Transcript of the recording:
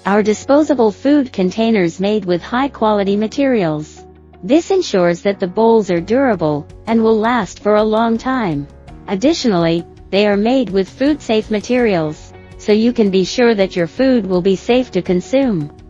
Our disposable food containers made with high-quality materials. This ensures that the bowls are durable and will last for a long time. Additionally, they are made with food-safe materials, so you can be sure that your food will be safe to consume.